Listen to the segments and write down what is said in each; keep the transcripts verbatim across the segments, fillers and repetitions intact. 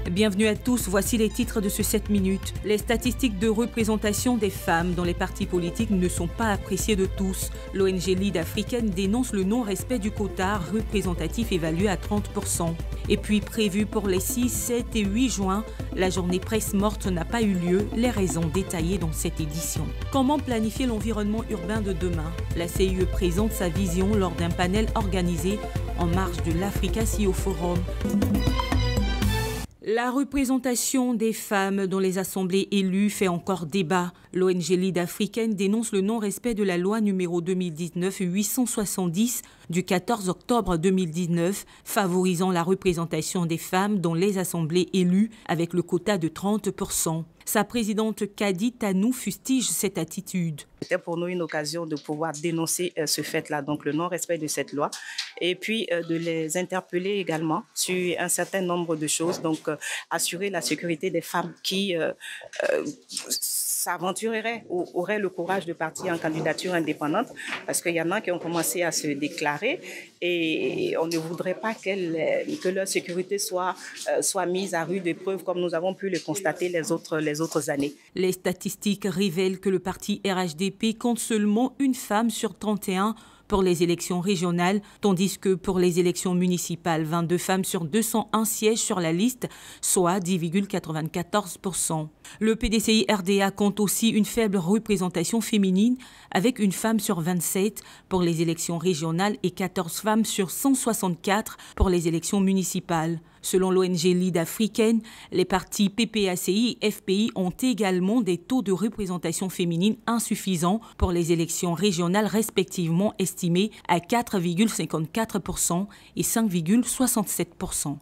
Bienvenue à tous, voici les titres de ce sept minutes. Les statistiques de représentation des femmes dans les partis politiques ne sont pas appréciées de tous. L'O N G Lead africaine dénonce le non-respect du quota représentatif évalué à trente pour cent. Et puis, prévu pour les six, sept et huit juin, la journée presse morte n'a pas eu lieu, les raisons détaillées dans cette édition. Comment planifier l'environnement urbain de demain? La C I E présente sa vision lors d'un panel organisé en marge de l'Africa C E O Forum. La représentation des femmes dans les assemblées élues fait encore débat. L'O N G Lead africaine dénonce le non-respect de la loi numéro deux mille dix-neuf huit cent soixante-dix du quatorze octobre deux mille dix-neuf, favorisant la représentation des femmes dans les assemblées élues avec le quota de trente pour cent. Sa présidente Kadi Tanou fustige cette attitude. C'était pour nous une occasion de pouvoir dénoncer euh, ce fait-là, donc le non-respect de cette loi, et puis euh, de les interpeller également sur un certain nombre de choses, donc euh, assurer la sécurité des femmes qui euh, euh, s'aventureraient ou auraient le courage de partir en candidature indépendante, parce qu'il y en a qui ont commencé à se déclarer et on ne voudrait pas qu'elles, que leur sécurité soit, euh, soit mise à rude épreuve comme nous avons pu le constater les autres, les autres années. Les statistiques révèlent que le parti R H D P compte seulement une femme sur trente et un pour les élections régionales, tandis que pour les élections municipales, vingt-deux femmes sur deux cent un sièges sur la liste, soit dix virgule quatre-vingt-quatorze pour cent. Le P D C I R D A compte aussi une faible représentation féminine, avec une femme sur vingt-sept pour les élections régionales et quatorze femmes sur cent soixante-quatre pour les élections municipales. Selon l'O N G Lead africaine, les partis P P A C I et F P I ont également des taux de représentation féminine insuffisants pour les élections régionales respectivement estimés à quatre virgule cinquante-quatre pour cent et cinq virgule soixante-sept pour cent.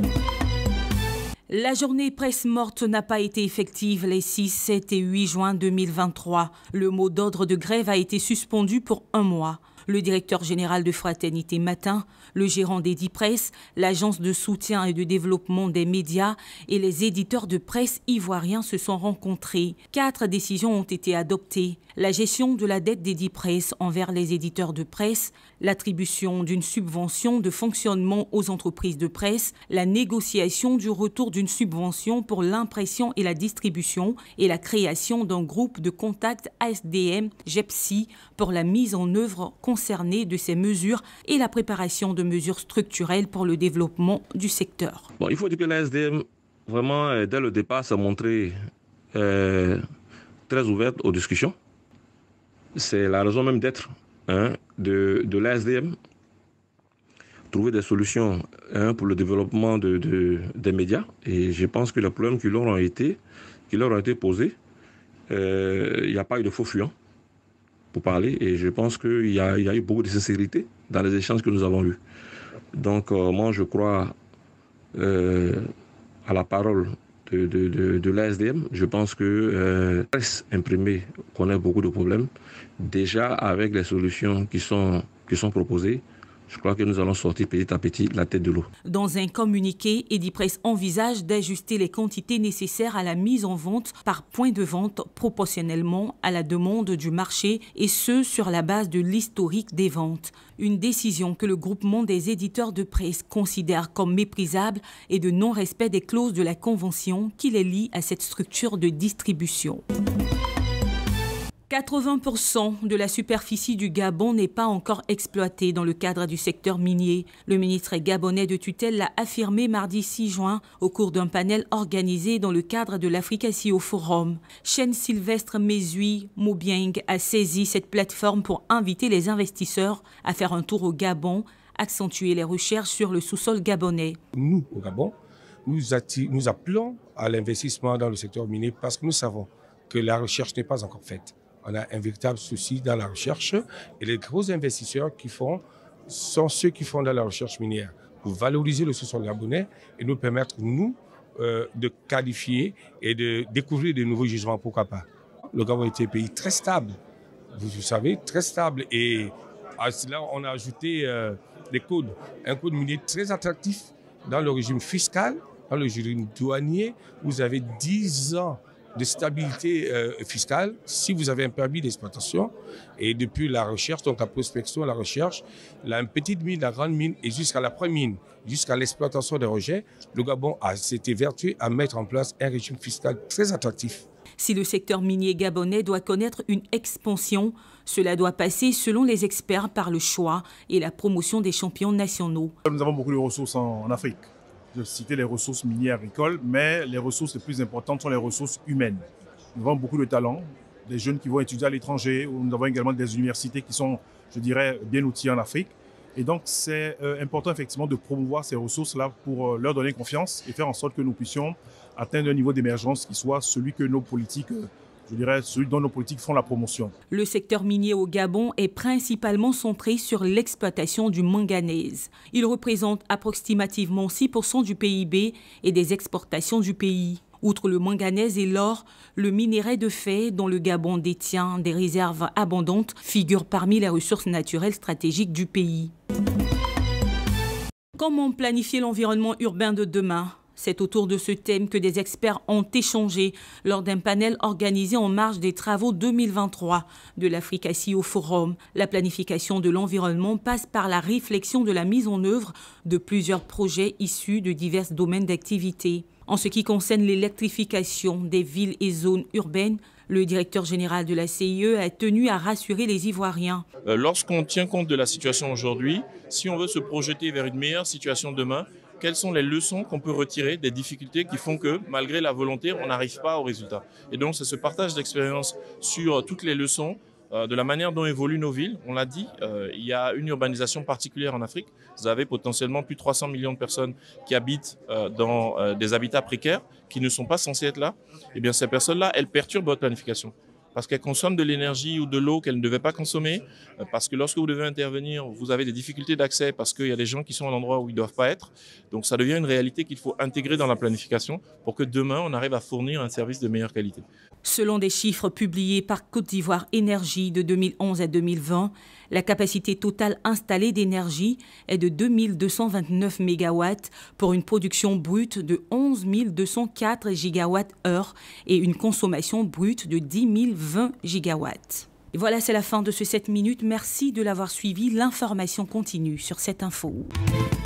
La journée presse morte n'a pas été effective les six, sept et huit juin deux mille vingt-trois. Le mot d'ordre de grève a été suspendu pour un mois. Le directeur général de Fraternité Matin, le gérant d'Edipresse, l'agence de soutien et de développement des médias et les éditeurs de presse ivoiriens se sont rencontrés. Quatre décisions ont été adoptées. La gestion de la dette d'Edipresse envers les éditeurs de presse, l'attribution d'une subvention de fonctionnement aux entreprises de presse, la négociation du retour d'une subvention pour l'impression et la distribution et la création d'un groupe de contact A S D M G E P S I pour la mise en œuvre concernés de ces mesures et la préparation de mesures structurelles pour le développement du secteur. Bon, il faut dire que l'A S D M, vraiment, dès le départ, s'est montré euh, très ouverte aux discussions. C'est la raison même d'être hein, de, de l'A S D M. Trouver des solutions hein, pour le développement de, de, des médias. Et je pense que les problèmes qui leur ont été, qui leur ont été posés, il euh, n'y a pas eu de faux fuyants pour parler, et je pense qu'il y, y a eu beaucoup de sincérité dans les échanges que nous avons eus. Donc euh, moi je crois euh, à la parole de, de, de, de l'A S D M. Je pense que euh, la presse imprimée connaît beaucoup de problèmes. Déjà avec les solutions qui sont, qui sont proposées, je crois que nous allons sortir petit à petit la tête de l'eau. Dans un communiqué, Edipresse envisage d'ajuster les quantités nécessaires à la mise en vente par point de vente proportionnellement à la demande du marché, et ce sur la base de l'historique des ventes. Une décision que le groupement des éditeurs de presse considère comme méprisable et de non-respect des clauses de la convention qui les lie à cette structure de distribution. quatre-vingts pour cent de la superficie du Gabon n'est pas encore exploitée dans le cadre du secteur minier. Le ministre gabonais de tutelle l'a affirmé mardi six juin au cours d'un panel organisé dans le cadre de l'Africa C E O Forum. Chen Sylvestre Mesui Mobieng a saisi cette plateforme pour inviter les investisseurs à faire un tour au Gabon, accentuer les recherches sur le sous-sol gabonais. Nous, au Gabon, nous, nous appelons à l'investissement dans le secteur minier parce que nous savons que la recherche n'est pas encore faite. On a un véritable souci dans la recherche et les gros investisseurs qui font sont ceux qui font dans la recherche minière pour valoriser le sous-sol gabonais et nous permettre, nous, euh, de qualifier et de découvrir de nouveaux gisements, pourquoi pas. Le Gabon est un pays très stable, vous, vous savez, très stable, et à cela on a ajouté euh, des codes, un code minier très attractif dans le régime fiscal, dans le régime douanier. Vous avez dix ans de stabilité euh, fiscale si vous avez un permis d'exploitation. Et depuis la recherche, donc la prospection, la recherche, la petite mine, la grande mine et jusqu'à la première mine, jusqu'à l'exploitation des rejets, le Gabon a s'était vertué à mettre en place un régime fiscal très attractif. Si le secteur minier gabonais doit connaître une expansion, cela doit passer, selon les experts, par le choix et la promotion des champions nationaux. Nous avons beaucoup de ressources en, en Afrique. Je citais les ressources minières agricoles, mais les ressources les plus importantes sont les ressources humaines. Nous avons beaucoup de talents, des jeunes qui vont étudier à l'étranger, nous avons également des universités qui sont, je dirais, bien outillées en Afrique. Et donc, c'est euh, important effectivement de promouvoir ces ressources-là pour euh, leur donner confiance et faire en sorte que nous puissions atteindre un niveau d'émergence qui soit celui que nos politiques, euh, je dirais, celui dont nos politiques font la promotion. Le secteur minier au Gabon est principalement centré sur l'exploitation du manganèse. Il représente approximativement six pour cent du P I B et des exportations du pays. Outre le manganèse et l'or, le minerai de fer, dont le Gabon détient des réserves abondantes, figure parmi les ressources naturelles stratégiques du pays. Comment planifier l'environnement urbain de demain ? C'est autour de ce thème que des experts ont échangé lors d'un panel organisé en marge des travaux deux mille vingt-trois de l'Africa C E O Forum. La planification de l'environnement passe par la réflexion de la mise en œuvre de plusieurs projets issus de divers domaines d'activité. En ce qui concerne l'électrification des villes et zones urbaines, le directeur général de la C I E a tenu à rassurer les Ivoiriens. Euh, Lorsqu'on tient compte de la situation aujourd'hui, si on veut se projeter vers une meilleure situation demain, quelles sont les leçons qu'on peut retirer des difficultés qui font que, malgré la volonté, on n'arrive pas au résultat. Et donc, c'est ce partage d'expérience sur toutes les leçons euh, de la manière dont évoluent nos villes. On l'a dit, euh, il y a une urbanisation particulière en Afrique. Vous avez potentiellement plus de trois cents millions de personnes qui habitent euh, dans euh, des habitats précaires, qui ne sont pas censés être là. Eh bien, ces personnes-là, elles perturbent votre planification. Parce qu'elles consomment de l'énergie ou de l'eau qu'elles ne devaient pas consommer, parce que lorsque vous devez intervenir, vous avez des difficultés d'accès parce qu'il y a des gens qui sont à l'endroit où ils ne doivent pas être. Donc ça devient une réalité qu'il faut intégrer dans la planification pour que demain, on arrive à fournir un service de meilleure qualité. Selon des chiffres publiés par Côte d'Ivoire Énergie de deux mille onze à deux mille vingt, la capacité totale installée d'énergie est de deux mille deux cent vingt-neuf mégawatts pour une production brute de onze mille deux cent quatre gigawatts-heure et une consommation brute de dix mille vingt gigawatts. Et voilà, c'est la fin de ce sept minutes. Merci de l'avoir suivi. L'information continue sur cette info.